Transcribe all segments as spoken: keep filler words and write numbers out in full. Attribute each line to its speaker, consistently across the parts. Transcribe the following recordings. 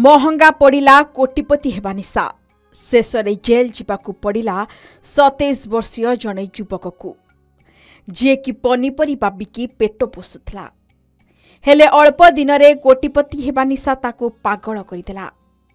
Speaker 1: महंगा पड़िला कोटिपति हेबा निशा शेष रे जेल जीवाकू पड़िला सतैश वर्षीय जने युवक को जे कि पनीपरिबा बिकी पेट पोषुथला हेले अल्प दिन रे कोटिपति हेबा निशा ताकू पागल करिदेला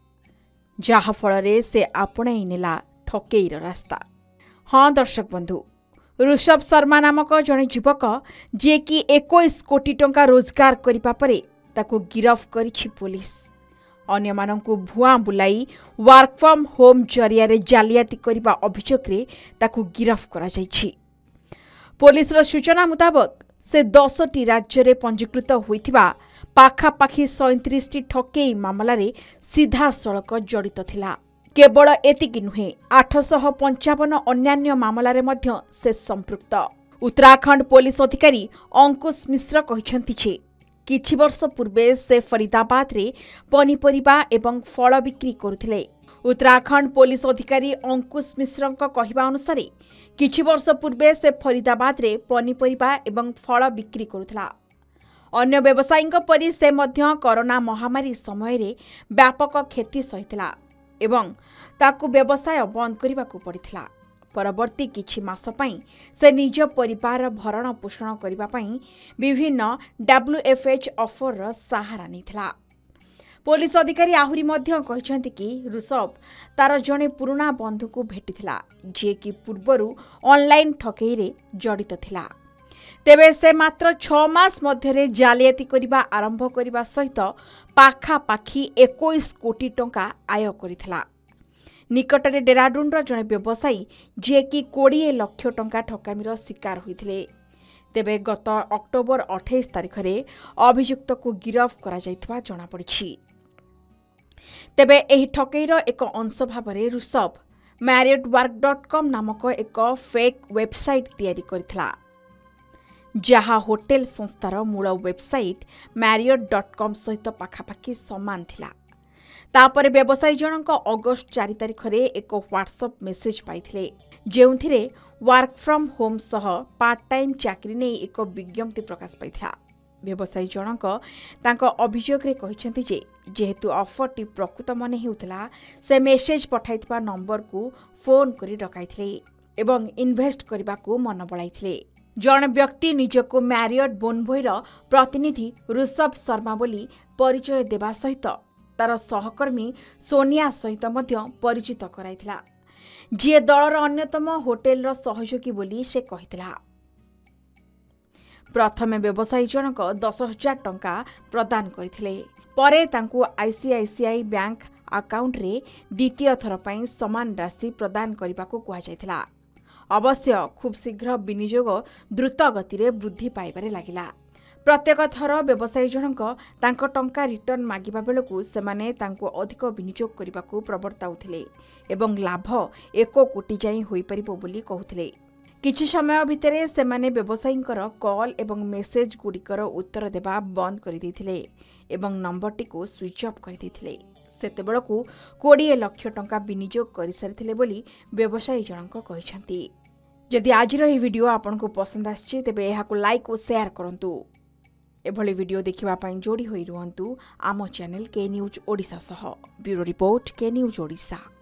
Speaker 1: जहा फल रे से आपणाई नेला ठकेईर रास्ता। हाँ दर्शक बंधु, ऋषभ शर्मा नामक जने युवक जे कि इक्कीस कोटी टंका रोजगार करिबा परे ताकू गिरफ करिछि पुलिस। अन्य मानंकु भुआ बुलाई वर्क फ्रॉम होम जरिया रे जालियाती करिबा अभियोग रे ताकू गिरफ करा जाइछि। पुलिस रो सूचना मुताबक से दस टी राज्य रे पंजीकृत होइथिबा पाखापाखी सैंतीस टी ठकेई मामला रे सीधा सड़क जड़ित थिला। केवल एतिकी नुहे आठ सौ पंचावन अन्यान्य मामला रे मध्य से संपृक्त। उत्तराखंड पुलिस अधिकारी अंकुश मिश्र कहिसंति जे किछि वर्ष पूर्वे से फरीदाबाद रे पनीपरिबा एवं फल बिक्री करुथिले। उत्तराखंड पुलिस अधिकारी अंकुश मिश्रଙ୍କ कहिबा अनुसार किछि वर्ष पूर्वे से फरीदाबाद रे पनीपरिबा एवं फल बिक्री करुथला। अन्य व्यवसायीଙ୍କ परि से मध्य कोरोना महामारी समय रे व्यापक क्षति सहितला एवं ताकू व्यवसाय बंद करबाकू पड़िथिला। परवर्ती किछि मास पई से निज परिवार भरण पोषण करिबा पई विभिन्न डब्ल्यू एफ एच ऑफर रो सहारा निथिला। पुलिस अधिकारी आहुरी मध्य कहिसंति कि ऋषभ तार जणे पुराना बंधु को भेटिथिला जे कि पूर्वरु ऑनलाइन ठकेई रे जड़ित थिला। तेबे से मात्र छह मास मध्य रे जालियाती करिबा आरंभ करिबा सहित पाखा पाखी इक्कीस कोटी टंका आय करिथिला। निकटरे डेराडून जड़े व्यवसायी जे कि बीस लाख टंका ठकामीर शिकार होइथिले। तेबे गत अक्टोबर अट्ठाईस तारिख रे अभियुक्त को गिरफ करा जाइतबा जणा पड़िछि। तेबे एही ठकेईर एक अंश भाबरे Rishabh Marriott work dot com नामक एक फेक वेबसाइट तैयारी करथिला जहा होटेल संस्थार मूल वेबसाइट मैरियट डॉट कॉम सहित पाखापाखी समान थिला। तापर व्यवसायी जनक अगस्ट चार तारिख रे एक व्हाट्सएप मेसेज पाइथिले जेउथिरे वर्क फ्रॉम होम सह पार्ट टाइम चाकरी नै एक विज्ञप्ति प्रकाश पाइथिला। व्यवसायी जनक तांको अभियोग रे कहिसंति जे जेहेतु ऑफर टी प्रकृत मने हेउतला से मेसेज पठाइतबा नंबर को फोन करी डकाइथिले एवं इन्वेस्ट करबा को मन बळाइथिले। जन व्यक्ति निजको मैरियट बोनभोईर प्रतिनिधि ऋषभ शर्मा बोली परिचय देबा सहित तार सहकर्मी सोनिया सहित मध्य परिचित कराइथिला जे दलर अन्यतम होटेल सहयोगी बोली से कहिथिला। प्रथमे व्यवसायी जनक दस हजार टंका प्रदान करथिले परे तांकु आईसीआईसीआई बैंक अकाउंट रे द्वितीय थर पई समान राशि प्रदान करबाको कुहा जायथिला। अवश्य खूब शीघ्र विनियोग द्रुत गति रे वृद्धि पाइबारे लागिला। प्रत्येक थर व्यवसायी जनक तांको टंका रिटर्न मागिबा बेलकू सेमाने तांको अधिक विनियोग करबाकू प्रवर्ताउथिले एवं लाभ एक कोटी जाई होई परिबो बोली कहउथिले। किछि समय भितरे सेमाने व्यवसायींकर कॉल एवं मेसेज गुडिकर उत्तर देबा बंद करि दैथिले एवं नंबरटी को स्विच ऑफ करि दैथिले। सेतेबेलकू बीस लाख टंका विनियोग करि सारिथिले बोली व्यवसायी जनक कहिसंती। जदि आजिर ଏହି वीडियो आपनको पसंद आछि तेबे एहाको लाइक और शेयर करंतु। एभली वीडियो देखिबा पई जोडी होई रुहंतु आम चैनल के न्यूज ओडिशा सह। Bureau report K news Odisha.